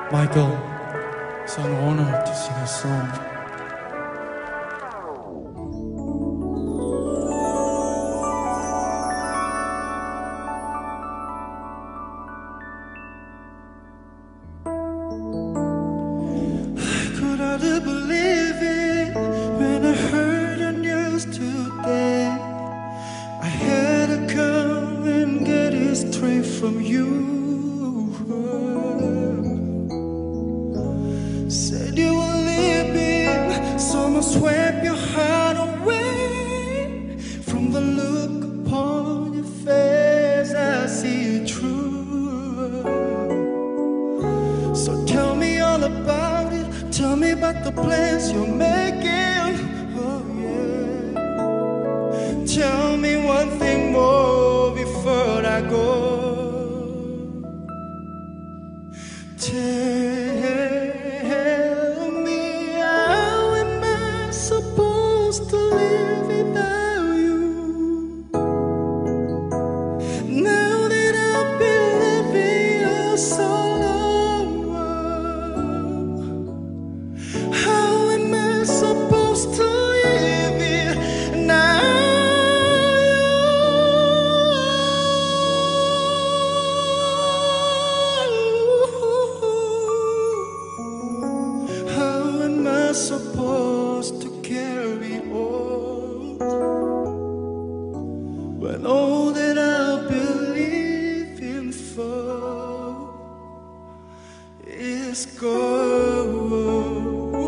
Michael, it's an honor to sing a song. I could hardly believe it when I heard the news today. I had to come and get it straight from you. Said you were leaving, someone swept your heart away. From the look upon your face, I see it true. So tell me all about it, tell me about the plans you're making. Oh yeah. Tell me one thing more before I go. Tell me, how am I supposed to live without you? Now that I've been living you so long, how am I supposed to live it now? Supposed to carry on when all that I believe in for is gone.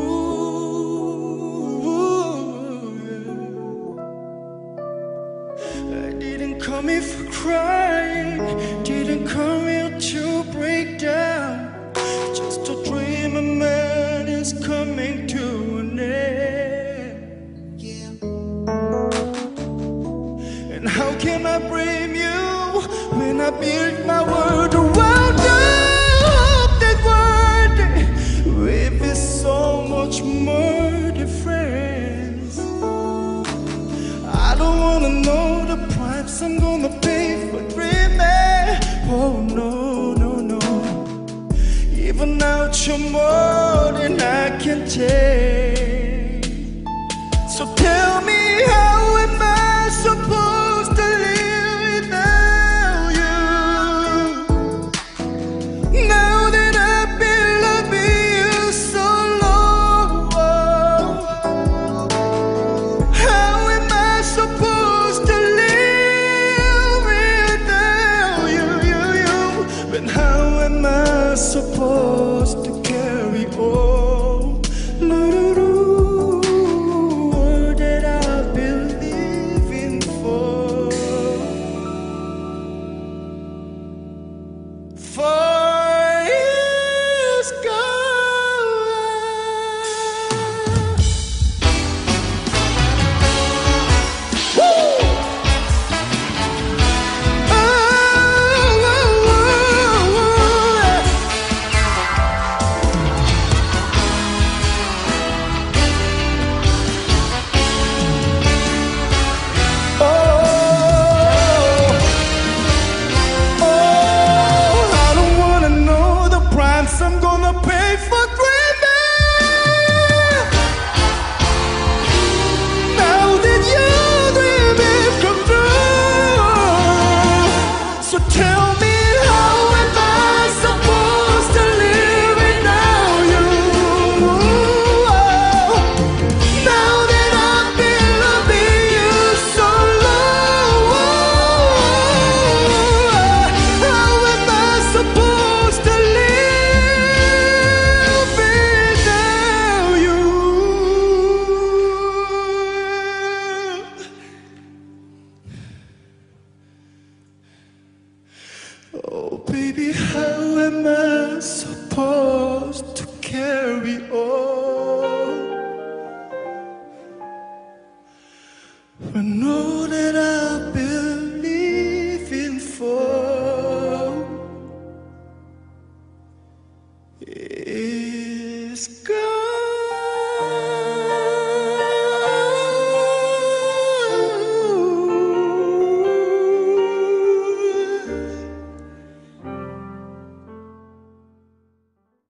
I didn't come here for crying, didn't come here to break down. Just a dream of mine is coming to an end. Yeah. And how can I blame you when I built my world around that word? With it so much more than friends. I don't wanna know the price I'm gonna pay for dreaming. Oh no, no, no. Even out you're more than I can take. So tell me, how am I supposed to live without you? Now that I've been loving you so long, how am I supposed to live without you? But how am I supposed to carry on? All that I've been living for is gone. Woo! I'm gonna pay for dreaming. Now that your dream is come true. So tell me, how am I supposed to live without you? Now that I've been loving you so long, how am I supposed to live? Oh baby, how am I supposed to carry on when all that I've been living for is gone?